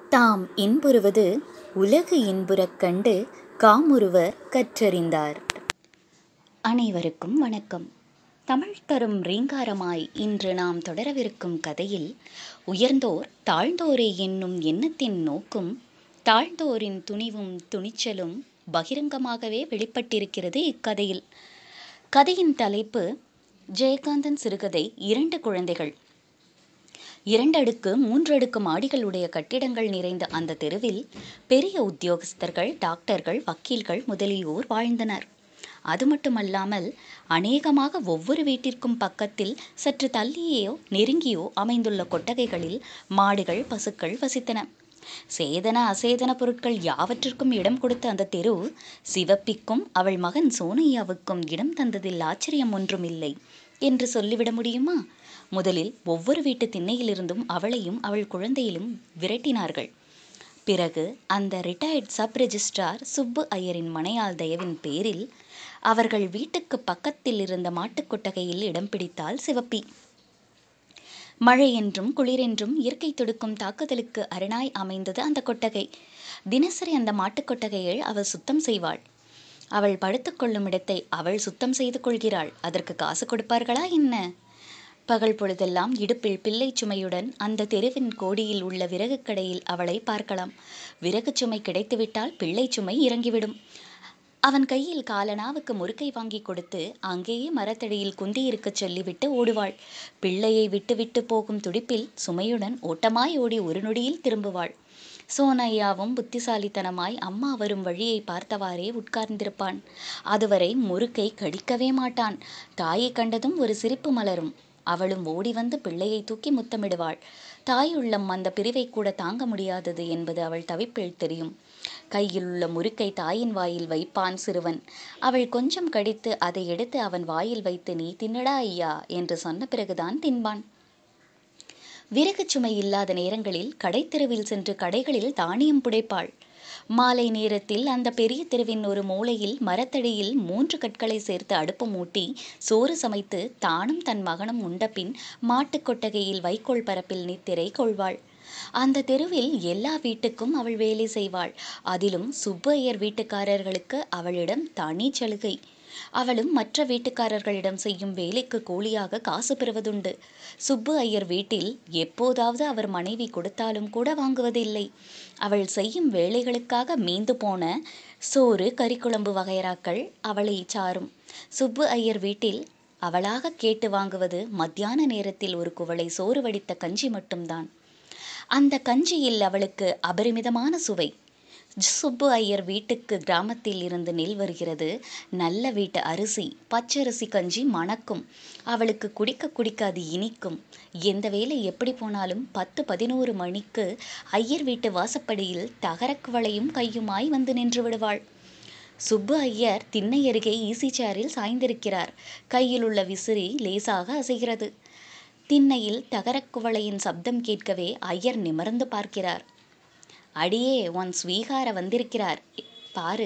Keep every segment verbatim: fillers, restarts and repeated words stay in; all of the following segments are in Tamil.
தாம் இன்புறுவது உலகு இன்புறக் கண்டு காமுறுவர் கற்றறிந்தார். அனைவருக்கும் வணக்கம். தமிழ் தரும் ரீங்காரமாய் இன்று நாம் தொடரவிருக்கும் கதையில் உயர்ந்தோர் தாழ்ந்தோரே என்னும் எண்ணத்தின் நோக்கும் தாழ்ந்தோரின் துணிவும் துணிச்சலும் பகிரங்கமாகவே வெளிப்பட்டிருக்கிறது இக்கதையில். கதையின் தலைப்பு ஜெயகாந்தன் சிறுகதை இரண்டு குழந்தைகள். இரண்டடுக்கு மூன்றடுக்கு மாடிகளுடைய கட்டிடங்கள் நிறைந்த அந்த தெருவில் பெரிய உத்தியோகஸ்தர்கள், டாக்டர்கள், வக்கீல்கள் முதலியோர் வாழ்ந்தனர். அது மட்டுமல்லாமல் அநேகமாக ஒவ்வொரு வீட்டிற்கும் பக்கத்தில் சற்று தள்ளியோ நெருங்கியோ அமைந்துள்ள கொட்டகைகளில் மாடுகள், பசுக்கள் வசித்தன. சேதன அசேதன பொருட்கள் யாவற்றிற்கும் இடம் கொடுத்த அந்த தெரு சிவப்பிக்கும் அவள் மகன் சோனையாவுக்கும் இடம் தந்ததில் ஆச்சரியம் ஒன்றுமில்லை என்று சொல்லிவிட முடியுமா? முதலில் ஒவ்வொரு வீட்டு திண்ணையிலிருந்தும் அவளையும் அவள் குழந்தையிலும் விரட்டினார்கள். பிறகு அந்த ரிட்டையர்ட் சப் ரெஜிஸ்ட்ரார் சுப்பு ஐயரின் மனையாள் தயவின் பேரில் அவர்கள் வீட்டுக்கு பக்கத்தில் இருந்த மாட்டுக் கொட்டகையில் இடம் பிடித்தாள் சிவப்பி. மழை என்றும் குளிரென்றும் இயற்கை தொடுக்கும் தாக்குதலுக்கு அரணாய் அமைந்தது அந்த கொட்டகை. தினசரி அந்த மாட்டுக் கொட்டகையில் அவள் சுத்தம் செய்வாள். அவள் படுத்துக்கொள்ளும் இடத்தை அவள் சுத்தம் செய்து கொள்கிறாள். அதற்கு காசு கொடுப்பார்களா என்ன? பகல் பொழுதெல்லாம் இடுப்பில் பிள்ளை சுமையுடன் அந்த தெருவின் கோடியில் உள்ள விறகு கடையில் அவளை பார்க்கலாம். விறகு சுமை கிடைத்துவிட்டால் பிள்ளை சுமை இறங்கிவிடும். அவன் கையில் காலனாவுக்கு முறுக்கை வாங்கி கொடுத்து அங்கேயே மரத்தடியில் குந்தியிருக்க சொல்லிவிட்டு ஓடுவாள். பிள்ளையை விட்டு விட்டு போகும் துடிப்பில் சுமையுடன் ஓட்டமாய் ஓடி ஒரு நொடியில் திரும்புவாள். சோனையாவும் புத்திசாலித்தனமாய் அம்மா வரும் வழியை பார்த்தவாறே உட்கார்ந்திருப்பான். அதுவரை முறுக்கை கடிக்கவே மாட்டான். தாயை கண்டதும் ஒரு சிரிப்பு மலரும். அவளும் ஓடி வந்து பிள்ளையை தூக்கி முத்தமிடுவாள். தாயுள்ளம் அந்த பிரிவை கூட தாங்க முடியாதது என்பது அவள் தவிப்பில் தெரியும். கையில் உள்ள முறுக்கை தாயின் வாயில் வைப்பான் சிறுவன். அவள் கொஞ்சம் கடித்து அதை எடுத்து அவன் வாயில் வைத்து நீ தின்னடா ஐயா என்று சொன்ன பிறகுதான் தின்பான். விறகு சுமை இல்லாத நேரங்களில் கடைத்தெருவில் சென்று கடைகளில் தானியம் புடைப்பாள். மாலை நேரத்தில் அந்த பெரிய தெருவின் ஒரு மூலையில் மரத்தடியில் மூன்று கற்களை சேர்த்து அடுப்பு மூட்டி சோறு சமைத்து தானும் தன் மகனும் உண்டபின் மாட்டுக் கொட்டகையில் வைக்கோல் பரப்பில் நித்திரை கொள்வாள். அந்த தெருவில் எல்லா வீட்டுக்கும் அவள் வேலை செய்வாள். அதிலும் சுப்பு ஐயர் வீட்டுக்காரர்களுக்கு அவளிடம் தனி சலுகை. அவளும் மற்ற வீட்டுக்காரர்களிடம் செய்யும் வேலைக்கு கூலியாக காசு பெறுவதுண்டு. சுப்பு ஐயர் வீட்டில் எப்போதாவது அவர் மனைவி கொடுத்தாலும் கூட வாங்குவதில்லை. அவள் செய்யும் வேலைகளுக்காக மீந்து போன சோறு, கறிக்குழம்பு வகைராக்கள் அவளை சாரும். சுப்பு ஐயர் வீட்டில் அவளாக கேட்டு வாங்குவது மத்தியான நேரத்தில் ஒரு குவளை சோறு வடித்த கஞ்சி மட்டும்தான். அந்த கஞ்சியில் அவளுக்கு அபரிமிதமான சுவை. சுப்பு ஐயர் வீட்டுக்கு கிராமத்தில் இருந்து நெல் வருகிறது. நல்ல வீட்டு அரிசி, பச்சரிசி கஞ்சி மணக்கும். அவளுக்கு குடிக்க குடிக்க அது இனிக்கும். எந்த வேலை எப்படி போனாலும் பத்து பதினோரு மணிக்கு ஐயர் வீட்டு வாசப்படியில் தகரக்குவளையும் கையுமாய் வந்து நின்று விடுவாள். சுப்பு ஐயர் திண்ணை அருகே ஈசி சேரில் சாய்ந்திருக்கிறார். கையில் உள்ள விசிறி லேசாக அசைகிறது. திண்ணையில் தகரக்குவளையின் சப்தம் கேட்கவே ஐயர் நிமிர்ந்து பார்க்கிறார். அடியே, உன் ஸ்வீகார வந்திருக்கிறார் பாரு.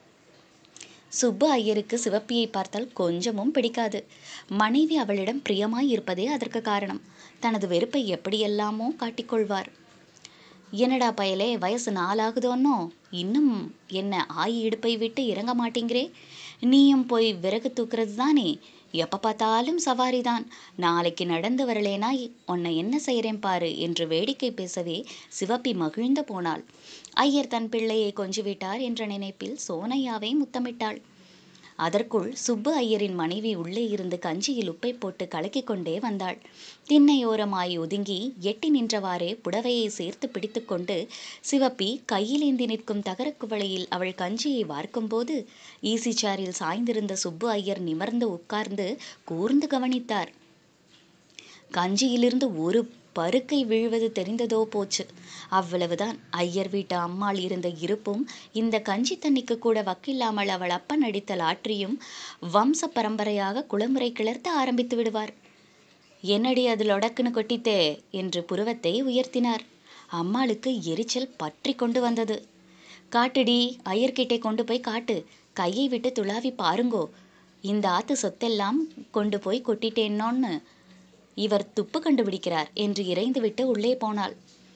சுப்பு ஐயருக்கு சிவப்பியை பார்த்தால் கொஞ்சமும் பிடிக்காது. மனைவி அவளிடம் பிரியமாய் இருப்பதே அதற்கு காரணம். தனது வெறுப்பை எப்படியெல்லாமோ காட்டிக்கொள்வார். என்னடா பயலே, வயசு நாலாகுதோன்னோ இன்னும் என்ன ஆயி இடுப்பை விட்டு இறங்க மாட்டேங்கிறே? நீயும் போய் விறகு தூக்குறது தானே? எப்போ பார்த்தாலும் சவாரிதான். நாளைக்கு நடந்து வரலேனா உன்னை என்ன செய்கிறேன் பாரு என்று வேடிக்கை பேசவே சிவப்பி மகிழ்ந்து போனாள். ஐயர் தன் பிள்ளையை கொஞ்சிவிட்டார் என்ற நினைப்பில் சோனையாவை முத்தமிட்டாள். அதற்குள் சுப்பு ஐயரின் மனைவி உள்ளே இருந்து கஞ்சியில் உப்பை போட்டு கலக்கி கொண்டே வந்தாள். திண்ணையோரமாய் ஒதுங்கி எட்டி நின்றவாறே புடவையை சேர்த்து பிடித்து கொண்டு சிவப்பி கையிலேந்தி நிற்கும் தகரக்குவளையில் அவள் கஞ்சியை வார்க்கும்போது ஈசி சேரில் சாய்ந்திருந்த சுப்பு ஐயர் நிமிர்ந்து உட்கார்ந்து கூர்ந்து கவனித்தார். கஞ்சியிலிருந்து ஒரு பருக்கை வீழ்வது தெரிந்ததோ போச்சு. அவ்வளவுதான். ஐயர் வீட்டு அம்மாள் இருந்த இருப்பும் இந்த கஞ்சி தண்ணிக்கு கூட வக்கில்லாமல் அவள் அப்பன் அடித்த லாற்றியும் வம்ச பரம்பரையாக குளமுறை கிளர்த்த ஆரம்பித்து விடுவார். என்னடி அதில் ஒடக்குன்னு கொட்டித்தே என்று புருவத்தை உயர்த்தினார். அம்மாளுக்கு எரிச்சல் பற்றி கொண்டு வந்தது. காட்டுடி, ஐயர்கிட்டே கொண்டு போய் காட்டு. கையை விட்டு துளாவி பாருங்கோ. இந்த ஆத்து சொத்தெல்லாம் கொண்டு போய் கொட்டிட்டேன்னோன்னு இவர் துப்பு கண்டுபிடிக்கிறார் என்று இறைந்துவிட்டு உள்ளே போனாள்.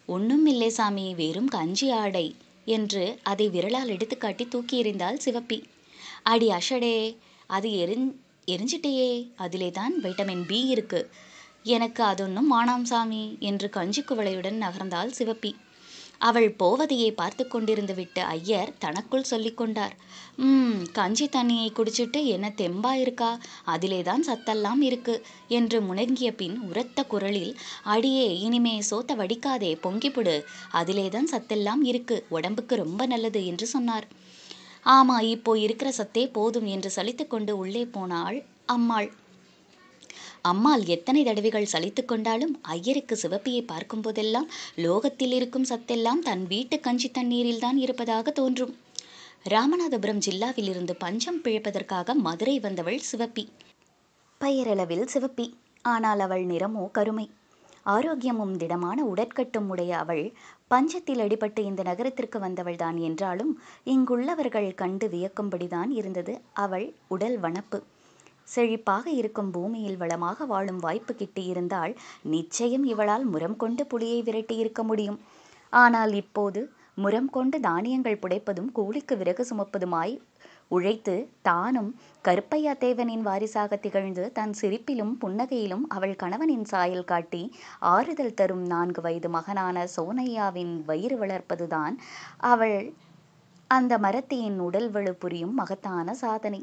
ஒன்றும் இல்லை சாமி, வெறும் கஞ்சி ஆடை என்று அதை விரலால் எடுத்துக்காட்டி தூக்கி எறிந்தாள் சிவப்பி. அடி அஷடே, அது எரிஞ் எரிஞ்சிட்டையே, அதிலே தான் வைட்டமின் பி இருக்கு. எனக்கு அதொன்னும் வானாம் சாமி என்று கஞ்சி குவளையுடன் நகர்ந்தாள் சிவப்பி. அவள் போவதையே பார்த்து கொண்டிருந்து விட்டு ஐயர் தனக்குள் சொல்லி கொண்டார். ம் கஞ்சி தண்ணியை குடிச்சிட்டு என்ன தெம்பா இருக்கா, அதிலேதான் சத்தெல்லாம் இருக்கு என்று முணங்கிய பின் உரத்த குரலில், அடியே இனிமே சோத்த வடிக்காதே, பொங்கிப்புடு, அதிலேதான் சத்தெல்லாம் இருக்கு, உடம்புக்கு ரொம்ப நல்லது என்று சொன்னார். ஆமா, இப்போ இருக்கிற சத்தே போதும் என்று சலித்து கொண்டு உள்ளே போனாள் அம்மாள். அம்மாள் எத்தனை தடவைகள் சலித்து கொண்டாலும் ஐயருக்கு சிவப்பியை பார்க்கும் போதெல்லாம் லோகத்தில் இருக்கும் சத்தெல்லாம் தன் வீட்டு கஞ்சி தண்ணீரில் தான் இருப்பதாக தோன்றும். ராமநாதபுரம் ஜில்லாவிலிருந்து பஞ்சம் பிழைப்பதற்காக மதுரை வந்தவள் சிவப்பி. பெயரளவில் சிவப்பி, ஆனால் அவள் நிறமோ கருமை. ஆரோக்கியமும் திடமான உடற்கட்டும் உடைய அவள் பஞ்சத்தில் அடிபட்டு இந்த நகரத்திற்கு வந்தவள்தான் என்றாலும் இங்குள்ளவர்கள் கண்டு வியக்கும்படிதான் இருந்தது அவள் உடல் வனப்பு. செழிப்பாக இருக்கும் பூமியில் வளமாக வாழும் வாய்ப்பு கிட்டியிருந்தால் நிச்சயம் இவளால் முரம் கொண்டு புலியை விரட்டி இருக்க முடியும். ஆனால் இப்போது முரம் கொண்டு தானியங்கள் புடைப்பதும் கூலிக்கு விறகு சுமப்பதுமாய் உழைத்து தானும் கருப்பையா தேவனின் வாரிசாக திகழ்ந்து தன் சிரிப்பிலும் புன்னகையிலும் அவள் கணவனின் சாயல் காட்டி ஆறுதல் தரும் நான்கு வயது மகனான சோனையாவின் வயிறு வளர்ப்பதுதான் அவள் அந்த மரத்தியின் உடல் வலு புரியும் மகத்தான சாதனை.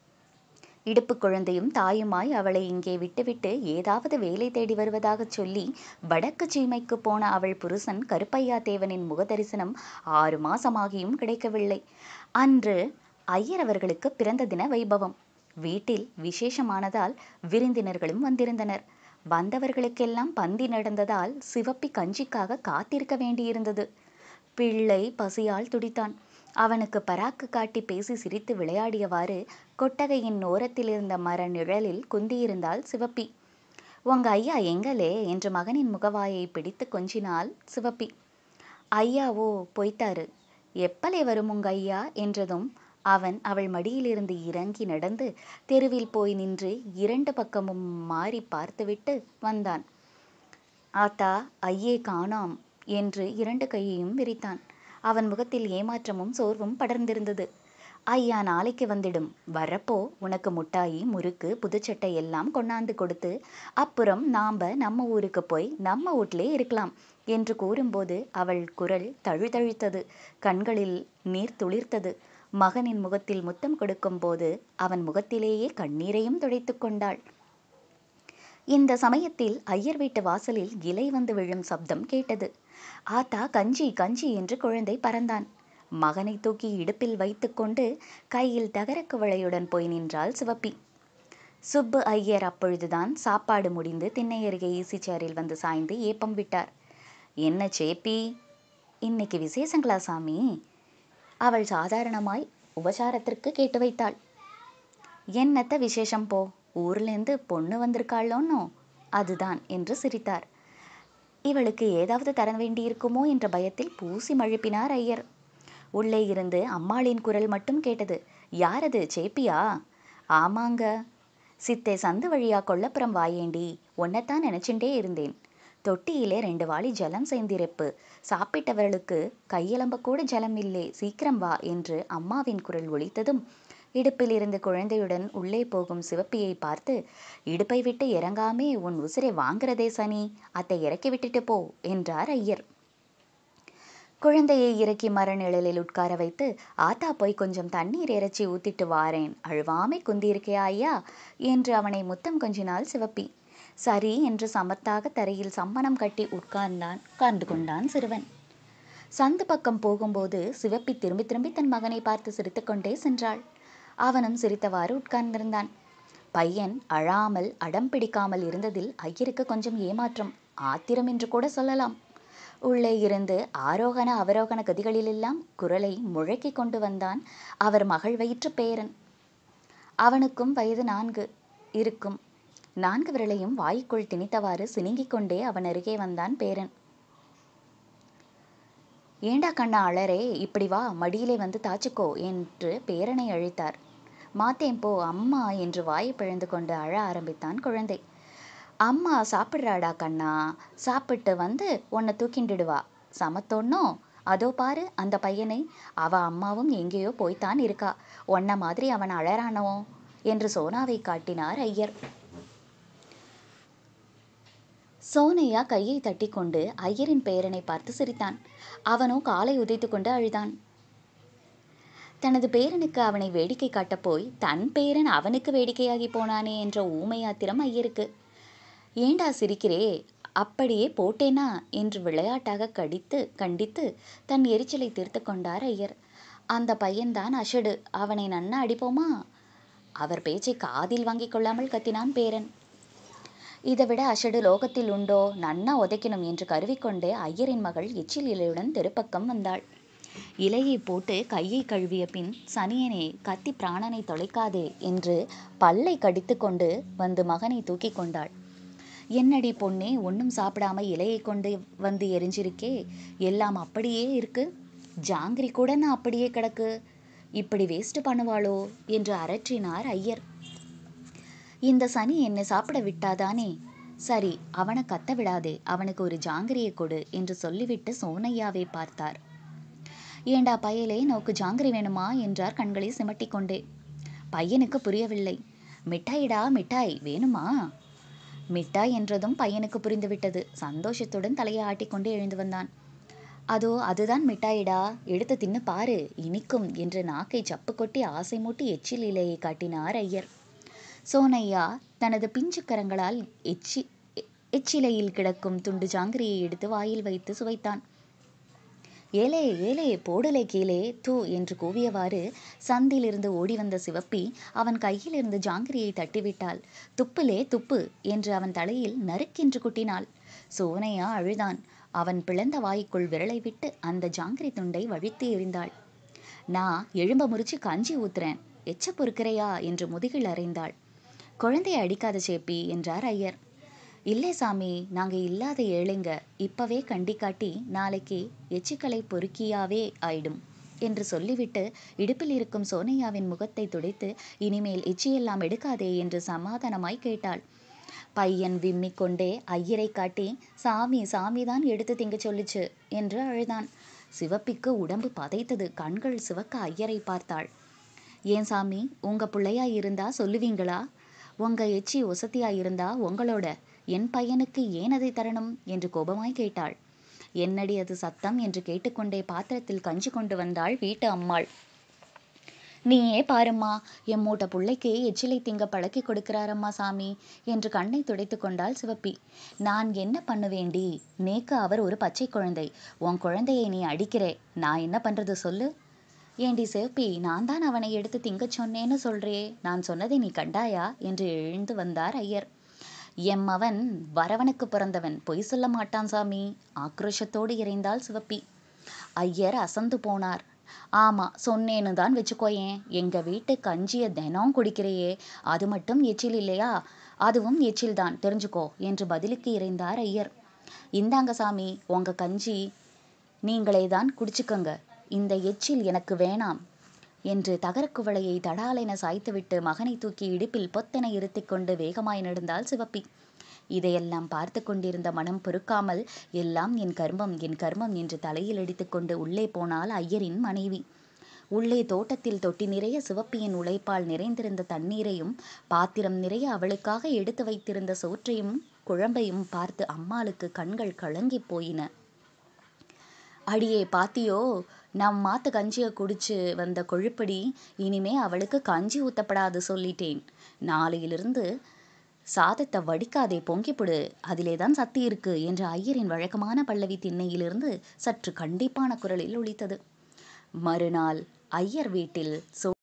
இடுப்பு குழந்தையும் தாயுமாய் அவளை இங்கே விட்டுவிட்டு ஏதாவது வேலை தேடி வருவதாக சொல்லி வடக்கு சீமைக்கு போன அவள் புருஷன் கருப்பையா தேவனின் முகதரிசனம் ஆறு மாசமாகியும் கிடைக்கவில்லை. அன்று ஐயர் அவர்களுக்கு பிறந்த தின வைபவம். வீட்டில் விசேஷமானதால் விருந்தினர்களும் வந்திருந்தனர். வந்தவர்களுக்கெல்லாம் பந்தி நடந்ததால் சிவப்பி கஞ்சிக்காக காத்திருக்க வேண்டியிருந்தது. பிள்ளை பசியால் துடித்தான். அவனுக்கு பராக்கு காட்டி பேசி சிரித்து விளையாடியவாறு கொட்டகையின் ஓரத்தில் இருந்த மர நிழலில் குந்தியிருந்தாள் சிவப்பி. உங்க ஐயா எங்களே என்று மகனின் முகவாயை பிடித்து கொஞ்சினாள் சிவப்பி. ஐயாவோ போய்த்தாரு. எப்பலே வரும் உங்க ஐயா என்றதும் அவன் அவள் மடியிலிருந்து இறங்கி நடந்து தெருவில் போய் நின்று இரண்டு பக்கமும் மாறி பார்த்துவிட்டு வந்தான். ஆத்தா, ஐயே காணாம் என்று இரண்டு கையையும் விரித்தான். அவன் முகத்தில் ஏமாற்றமும் சோர்வும் படர்ந்திருந்தது. ஐயா நாளைக்கு வந்துடும், வரப்போ உனக்கு முட்டாயி முறுக்கு புதுச்சட்டை எல்லாம் கொண்டாந்து கொடுத்து அப்புறம் நாம நம்ம ஊருக்கு போய் நம்ம வீட்டிலே இருக்கலாம் என்று கூறும்போது அவள் குரல் தழுதழுத்தது, கண்களில் நீர் துளிர்த்தது. மகனின் முகத்தில் முத்தம் கொடுக்கும் போது அவன் முகத்திலேயே கண்ணீரையும் துடைத்து கொண்டாள். இந்த சமயத்தில் ஐயர் வீட்டு வாசலில் இலை வந்து விழும் சப்தம் கேட்டது. ஆத்தா, கஞ்சி கஞ்சி என்று குழந்தை பறந்தான். மகனை தூக்கி இடுப்பில் வைத்து கொண்டு கையில் தகரக்குவளையுடன் போய் நின்றாள் சிவப்பி. சுப்பு ஐயர் அப்பொழுதுதான் சாப்பாடு முடிந்து திண்ணை அருகே ஈசி சேரில் வந்து சாய்ந்து ஏப்பம் விட்டார். என்ன சேப்பி, இன்னைக்கு விசேஷங்களா சாமி? அவள் சாதாரணமாய் உபசாரத்திற்கு கேட்டு வைத்தாள். என்னத்த விசேஷம் போ, ஊர்லேருந்து பொண்ணு வந்திருக்காளோன்னோ அதுதான் என்று சிரித்தார். இவளுக்கு ஏதாவது தர வேண்டியிருக்குமோ என்ற பயத்தில் பூசி மழுப்பினார் ஐயர். உள்ளே இருந்து அம்மாளின் குரல் மட்டும் கேட்டது. யாரது, சேப்பியா? ஆமாங்க. சித்தே, சந்து வழியா கொல்லப்புறம் வாயேண்டி, ஒன்னைத்தான் நினைச்சுட்டே இருந்தேன். தொட்டியிலே ரெண்டு வாளி ஜலம் சேர்ந்திருப்பு, சாப்பிட்டவர்களுக்கு கையெலம்ப கூட ஜலம் இல்லை, சீக்கிரம் வா என்று அம்மாவின் குரல் ஒலித்ததும் இடுப்பில் இருந்து குழந்தையுடன் உள்ளே போகும் சிவப்பியை பார்த்து, இடுப்பை விட்டு இறங்காமே உன் உசிரை வாங்குறதே சனி, அத்தை இறக்கி விட்டுட்டு போ என்றார் ஐயர். குழந்தையை இறக்கி மர நிழலில் உட்கார வைத்து, ஆத்தா போய் கொஞ்சம் தண்ணீர் இறைச்சி ஊத்திட்டு வாரேன், அழுவாமை குந்தியிருக்கையா ஐயா என்று அவனை முத்தம் கொஞ்சினாள் சிவப்பி. சரி என்று சமத்தாக தரையில் சம்மணம் கட்டி உட்கார்ந்தான் உட்கார்ந்து கொண்டான் சிறுவன். சந்து பக்கம் போகும்போது சிவப்பி திரும்பி திரும்பி தன் மகனை பார்த்து சிரித்துக்கொண்டே சென்றாள். அவனும் சிரித்தவாறு உட்கார்ந்திருந்தான். பையன் அழாமல் அடம் பிடிக்காமல் இருந்ததில் ஐயருக்கு கொஞ்சம் ஏமாற்றம், ஆத்திரம் என்று கூட சொல்லலாம். உள்ளே இருந்து ஆரோகண அவரோகண கதிகளிலெல்லாம் குரலை முழக்கி கொண்டு வந்தான் அவர் மகள் வயிற்று பேரன். அவனுக்கும் வயது நான்கு இருக்கும். நான்கு விரலையும் வாய்க்குள் திணித்தவாறு சினுங்கிக் கொண்டே அவன் அருகே வந்தான் பேரன். ஏண்டா கண்ணா அழறே, இப்படி வா, மடியிலே வந்து தாச்சுக்கோ என்று பேரனை அழைத்தார். மாத்தேன் போ அம்மா என்று வாயை பிழந்து கொண்டு அழ ஆரம்பித்தான் குழந்தை. அம்மா சாப்பிட்றாடா கண்ணா, சாப்பிட்டு வந்து உன்னை தூக்கிண்டுடுவா சமத்தொன்னோ? அதோ பாரு அந்த பையனை, அவ அம்மாவும் எங்கேயோ போய்த்தான் இருக்கா, ஒன்ன மாதிரி அவன் அழறானோ என்று சோனாவை காட்டினார் ஐயர். சோனையா கையை தட்டி கொண்டு ஐயரின் பேரனை பார்த்து சிரித்தான். அவனோ காலை உதைத்து கொண்டு அழுதான். தனது பேரனுக்கு அவனை வேடிக்கை காட்டப் போய் தன் பேரன் அவனுக்கு வேடிக்கையாகி போனானே என்ற ஊமையாத்திரம் ஐயருக்கு. ஏண்டா சிரிக்கிறே, அப்படியே போட்டேனா என்று விளையாட்டாக கடித்து கண்டித்து தன் எரிச்சலை தீர்த்து கொண்டார் ஐயர். அந்த பையன்தான் அஷடு, அவனை நன்னா அடிப்போமா? அவர் பேச்சை காதில் வாங்கி கொள்ளாமல் கத்தினான் பேரன். இதை விட அஷடு லோகத்தில் உண்டோ, நன்னா உதைக்கணும் என்று கருவிக்கொண்டே ஐயரின் மகள் எச்சில் இலையுடன் தெருப்பக்கம் வந்தாள். இலையை போட்டு கையை கழுவிய பின், சனியனே கத்தி பிராணனை தொலைக்காதே என்று பல்லை கடித்து கொண்டு வந்து மகனை தூக்கி கொண்டாள். என்னடி பொண்ணே, ஒன்றும் சாப்பிடாம இலையை கொண்டு வந்து எரிஞ்சிருக்கே, எல்லாம் அப்படியே இருக்கு, ஜாங்கிரி கூட நான் அப்படியே கிடக்கு, இப்படி வேஸ்ட் பண்ணுவாளோ என்று அரற்றினார் ஐயர். இந்த சனி என்னை சாப்பிட விட்டாதானே, சரி அவனை கத்த விடாதே, அவனுக்கு ஒரு ஜாங்கிரியை கொடு என்று சொல்லிவிட்டு சோனையாவை பார்த்தார். ஏண்டா பயலே, நோக்கு ஜாங்கிரி வேணுமா என்றார் கண்களை சிமட்டி கொண்டே. பையனுக்கு புரியவில்லை. மிட்டாயிடா மிட்டாய் வேணுமா? மிட்டாய் என்றதும் பையனுக்கு புரிந்துவிட்டது. சந்தோஷத்துடன் தலையை ஆட்டிக்கொண்டு எழுந்து வந்தான். அதோ அதுதான் மிட்டாயிடா, எடுத்து தின்னு பாரு, இனிக்கும் என்று நாக்கை சப்பு கொட்டி ஆசை மூட்டி எச்சில் இலையை காட்டினார் ஐயர். சோனையா தனது பிஞ்சு கரங்களால் எச்சி எச்சிலையில் கிடக்கும் துண்டு ஜாங்கிரியை எடுத்து வாயில் வைத்து சுவைத்தான். ஏலே ஏலே போடலே கீழே தூ என்று கூவியவாறு சந்திலிருந்து ஓடி வந்த சிவப்பி அவன் கையில் இருந்து ஜாங்கிரியை தட்டிவிட்டாள். துப்புலே துப்பு என்று அவன் தலையில் நறுக்கென்று குட்டினாள். சோனையா அழுதான். அவன் பிளந்த வாய்க்குள் விரலை விட்டு அந்த ஜாங்கிரி துண்டை வழித்து எறிந்தாள். நான் எலும்ப முறிச்சு கஞ்சி ஊத்துறேன், எச்ச பொறுக்கிறையா என்று முதுகில் அறைந்தாள். குழந்தையை அடிக்காத சேப்பி என்றார் ஐயர். இல்லை சாமி, நாங்கள் இல்லாத ஏழைங்க, இப்பவே கண்டி காட்டி நாளைக்கு எச்சிக்கலை பொறுக்கியாவே ஆயிடும் என்று சொல்லிவிட்டு இடுப்பில் இருக்கும் சோனையாவின் முகத்தை துடைத்து இனிமேல் எச்சியெல்லாம் எடுக்காதே என்று சமாதானமாய் கேட்டாள். பையன் விம்மி கொண்டே ஐயரை காட்டி சாமி சாமிதான் எடுத்து திங்க சொல்லுச்சு என்று அழுதான். சிவப்பிக்கு உடம்பு பதைத்தது. கண்கள் சிவக்க ஐயரை பார்த்தாள். ஏன் சாமி, உங்க பிள்ளையா இருந்தா சொல்லுவீங்களா? உங்க எச்சி ஒசத்தியா இருந்தா உங்களோட, என் பையனுக்கு ஏன் அதை தரணும் என்று கோபமாய் கேட்டாள். என்னடி அது சத்தம் என்று கேட்டுக்கொண்டே பாத்திரத்தில் கஞ்சி கொண்டு வந்தாள் வீட்டு அம்மாள். நீயே பாரும்மா, என் மூட்ட பிள்ளைக்கு எச்சிலை திங்க பழக்கி கொடுக்கிறாரம்மா சாமி என்று கண்ணை துடைத்து கொண்டாள் சிவப்பி. நான் என்ன பண்ணுவேண்டி, நேக்கு அவர் ஒரு பச்சை குழந்தை, உன் குழந்தையை நீ அடிக்கிறே, நான் என்ன பண்றது சொல்லு? ஏண்டி சிவப்பி, நான் தான் அவனை எடுத்து திங்கச் சொன்னேன்னு சொல்றே, நான் சொன்னதை நீ கண்டாயா என்று எழுந்து வந்தார் ஐயர். எம்மவன் வரவனுக்கு பிறந்தவன், பொய் சொல்ல மாட்டான் சாமி, ஆக்ரோஷத்தோடு இறைந்தாள் சிவப்பி. ஐயர் அசந்து போனார். ஆமா சொன்னேன்னு தான் வச்சுக்கோயேன், எங்க வீட்டு கஞ்சிய தினம் குடிக்கிறையே, அது மட்டும் எச்சில் இல்லையா? அதுவும் எச்சில் தான் தெரிஞ்சுக்கோ என்று பதிலுக்கு இறைந்தார் ஐயர். இந்தாங்க சாமி உங்க கஞ்சி, நீங்களே தான் குடிச்சுக்கங்க, இந்த எச்சில் எனக்கு வேணாம் என்று தகரக்குவளையை தடாலென சாய்த்துவிட்டு மகனை தூக்கி இடுப்பில் பொத்தென இருத்தி கொண்டு வேகமாய் நடந்தாள் சிவப்பி. இதையெல்லாம் பார்த்து கொண்டிருந்த மனம் பொறுக்காமல், எல்லாம் என் கர்மம் என் கர்மம் என்று தலையில் அடித்துக்கொண்டு உள்ளே போனாள் ஐயரின் மனைவி. உள்ளே தோட்டத்தில் தொட்டி நிறைய சிவப்பியின் உழைப்பால் நிறைந்திருந்த தண்ணீரையும் பாத்திரம் நிறைய அவளுக்காக எடுத்து வைத்திருந்த சோற்றையும் குழம்பையும் பார்த்து அம்மாளுக்கு கண்கள் கலங்கி போயின. அடியே பாத்தியோ, நம் மாத்து கஞ்சியை குடிச்சு வந்த கொழுப்படி, இனிமே அவளுக்கு கஞ்சி ஊத்தப்படாது சொல்லிட்டேன், நாளையிலிருந்து சாதத்தை வடிக்காதே, பொங்கிப்புடு, அதிலேதான் சக்தி இருக்கு என்று ஐயரின் வழக்கமான பல்லவி திண்ணையிலிருந்து சற்று கண்டிப்பான குரலில் ஒலித்தது. மறுநாள் ஐயர் வீட்டில் சோ